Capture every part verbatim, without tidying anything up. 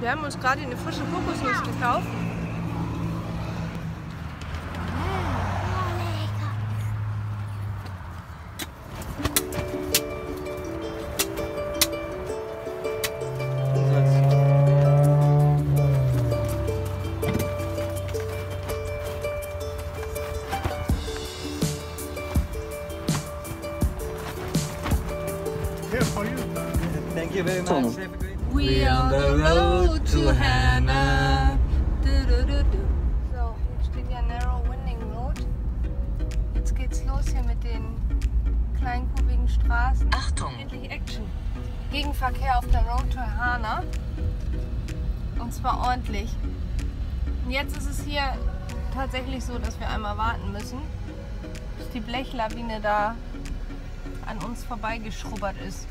Wir haben uns gerade eine frische Kokosnuss gekauft. Thank you very much. We on the road to Hannah. Du, du, du, du. So, jetzt steht ja Narrow Winding Road. Jetzt geht's los hier mit den kleinkurvigen Straßen. Achtung! Endlich Action. Gegenverkehr auf der Road to Hannah. Und zwar ordentlich. Und jetzt ist es hier tatsächlich so, dass wir einmal warten müssen, bis die Blechlawine da an uns vorbeigeschrubbert ist.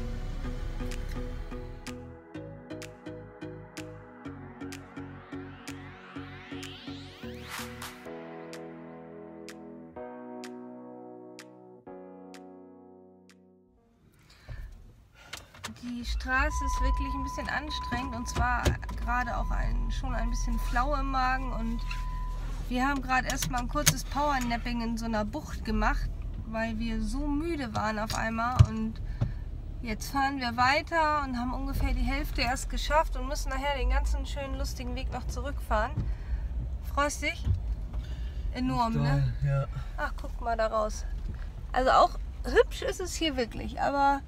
Die Straße ist wirklich ein bisschen anstrengend und zwar gerade auch ein, schon ein bisschen flau im Magen und wir haben gerade erstmal ein kurzes Powernapping in so einer Bucht gemacht, weil wir so müde waren auf einmal und jetzt fahren wir weiter und haben ungefähr die Hälfte erst geschafft und müssen nachher den ganzen schönen lustigen Weg noch zurückfahren. Freust dich? Enorm, ne? Ja. Ach, guck mal da raus. Also auch hübsch ist es hier wirklich, aber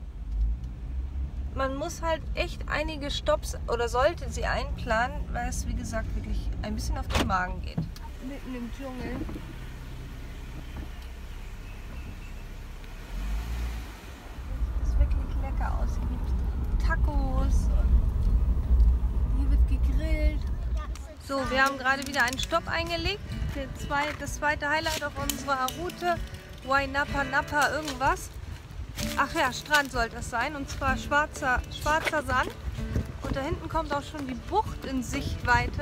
man muss halt echt einige Stopps oder sollte sie einplanen, weil es wie gesagt wirklich ein bisschen auf den Magen geht. Mitten im Dschungel. Das sieht wirklich lecker aus. Hier gibt es Tacos und hier wird gegrillt. So, wir haben gerade wieder einen Stopp eingelegt. Der zwei, das zweite Highlight auf unserer Route. Wainapa Napa irgendwas. Ach ja, Strand sollte es sein, und zwar schwarzer, schwarzer Sand. Und da hinten kommt auch schon die Bucht in Sichtweite.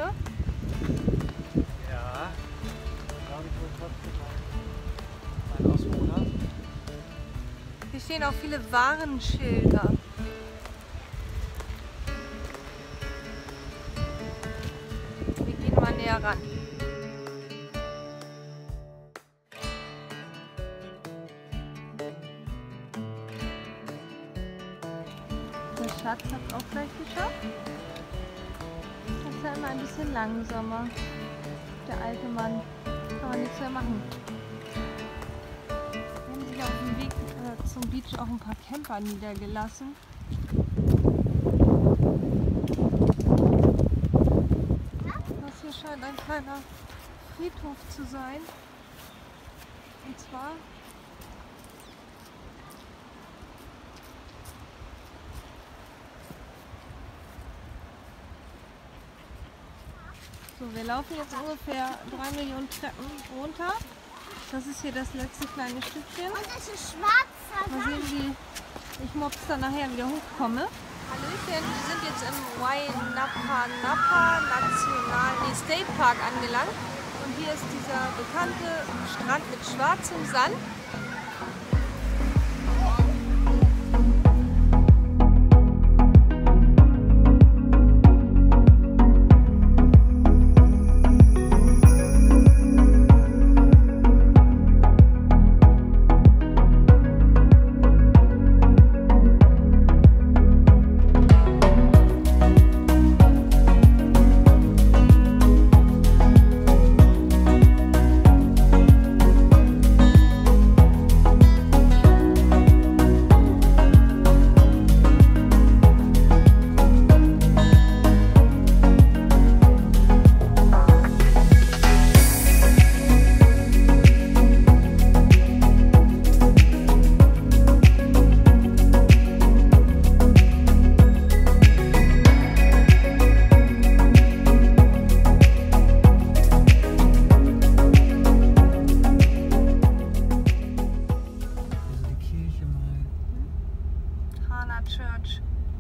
Ja, glaube ich, wohl trotzdem ein Auswohner. Hier stehen auch viele Warnschilder. Wir gehen mal näher ran. Der Schatz hat es auch gleich geschafft. Das ist ja immer ein bisschen langsamer. Der alte Mann. Kann man nichts mehr machen. Wir haben sich auf dem Weg äh, zum Beach auch ein paar Camper niedergelassen. Das hier scheint ein kleiner Friedhof zu sein. Und zwar so, wir laufen jetzt ungefähr drei Millionen Treppen runter. Das ist hier das letzte kleine Stückchen. Und es ist schwarzer Mal sehen, wie ich mobs dann nachher wieder hochkomme. Hallöchen, wir sind jetzt im Wainapa Napa National nee, State Park angelangt. Und hier ist dieser bekannte Strand mit schwarzem Sand. Church.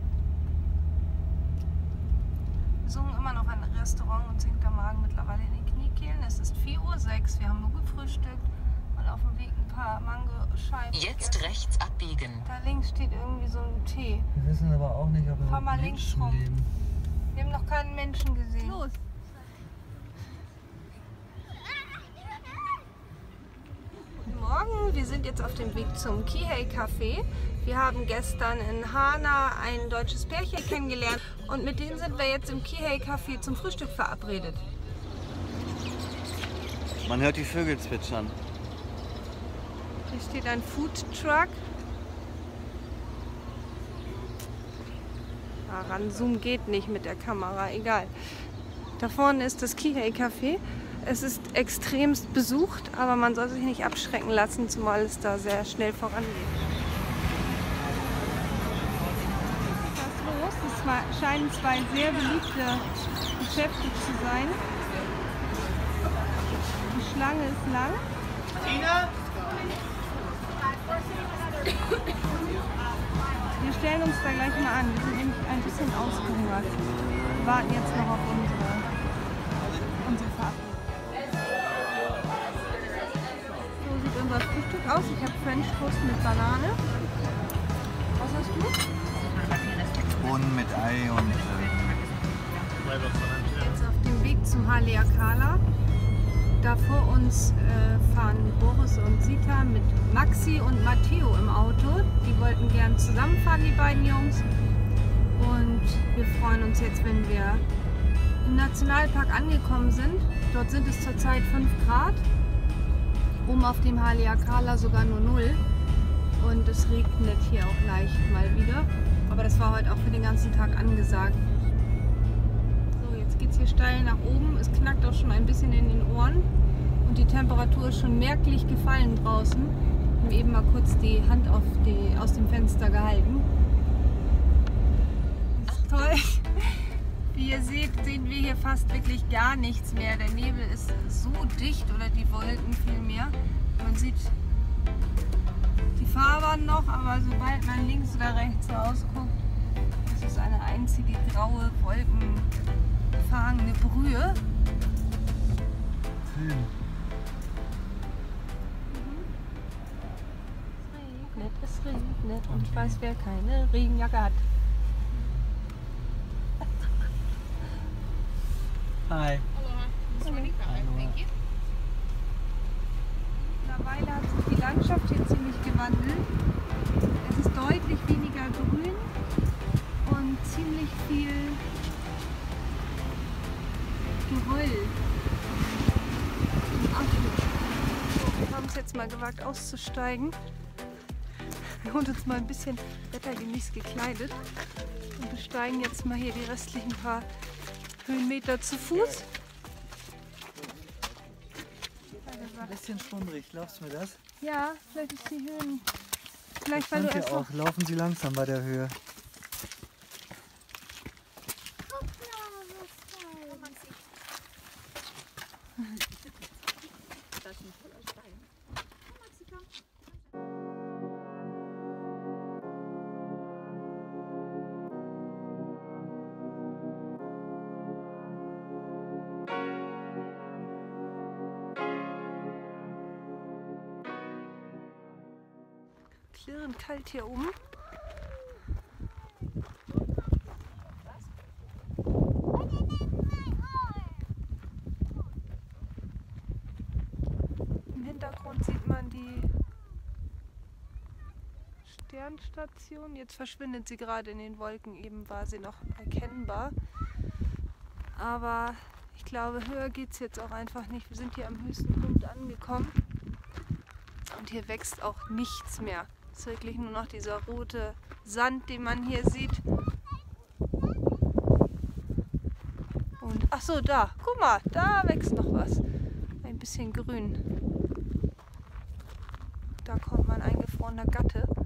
Wir suchen immer noch ein Restaurant und sinkt der Magen mittlerweile in den Kniekehlen. Es ist vier Uhr sechs, wir haben nur gefrühstückt und auf dem Weg ein paar Mangoscheiben. Jetzt gegessen. rechts abbiegen. Da links steht irgendwie so ein Tee. Wir wissen aber auch nicht, ob wir Fahr mal mit links Menschen rum. leben. Wir haben noch keinen Menschen gesehen. Los! Guten Morgen, wir sind jetzt auf dem Weg zum Kihei Café. Wir haben gestern in Hana ein deutsches Pärchen kennengelernt und mit denen sind wir jetzt im Kihei Café zum Frühstück verabredet. Man hört die Vögel zwitschern. Hier steht ein Food Truck. Ah, ranzoomen geht nicht mit der Kamera, egal. Da vorne ist das Kihei Café. Es ist extremst besucht, aber man soll sich nicht abschrecken lassen, zumal es da sehr schnell vorangeht. Was ist los? Es war, scheinen zwei sehr beliebte Geschäfte zu sein. Die Schlange ist lang. Tina? Wir stellen uns da gleich mal an. Wir sind nämlich ein bisschen ausgehungert. Wir warten jetzt noch auf unsere, unsere Verabredung. So sieht unser Frühstück aus. Ich habe French Toast mit Banane. Was hast du? Bohnen mit Ei und... Jetzt auf dem Weg zum Haleakala. Da vor uns äh, fahren Boris und Sita mit Maxi und Matteo im Auto. Die wollten gern zusammenfahren, die beiden Jungs. Und wir freuen uns jetzt, wenn wir im Nationalpark angekommen sind. Dort sind es zurzeit fünf Grad. Oben auf dem Haleakala sogar nur null. Und es regnet hier auch leicht mal wieder. Aber das war heute auch für den ganzen Tag angesagt. Jetzt geht es hier steil nach oben. Es knackt auch schon ein bisschen in den Ohren. Und die Temperatur ist schon merklich gefallen draußen. Wir haben eben mal kurz die Hand auf die, aus dem Fenster gehalten. Das ist toll. Wie ihr seht, sehen wir hier fast wirklich gar nichts mehr. Der Nebel ist so dicht, oder die Wolken vielmehr. Man sieht die Fahrbahn noch, aber sobald man links oder rechts rausguckt, ist es eine einzige graue Wolken. Eine Brühe. Hm. Es regnet, es regnet und ich weiß, wer keine Regenjacke hat. Hi. Mittlerweile hat sich die Landschaft hier ziemlich gewandelt. Es ist deutlich weniger grün und ziemlich viel Geröll. Wir haben es jetzt mal gewagt auszusteigen. Wir haben uns mal ein bisschen wettergemäß gekleidet und besteigen jetzt mal hier die restlichen paar Höhenmeter zu Fuß. Ein bisschen schwummrig, glaubst du mir das? Ja, vielleicht ist die Höhen. Vielleicht Das weil du fand erst ihr noch auch. Laufen Sie langsam bei der Höhe. klirrend kalt hier oben. Im Hintergrund sieht man die Sternstation. Jetzt verschwindet sie gerade in den Wolken. Eben war sie noch erkennbar. Aber ich glaube, höher geht es jetzt auch einfach nicht. Wir sind hier am höchsten Punkt angekommen. Und hier wächst auch nichts mehr. Es ist wirklich nur noch dieser rote Sand, den man hier sieht. Und ach so, da, guck mal, da wächst noch was. Ein bisschen grün. Da kommt mein eingefrorener Gatte.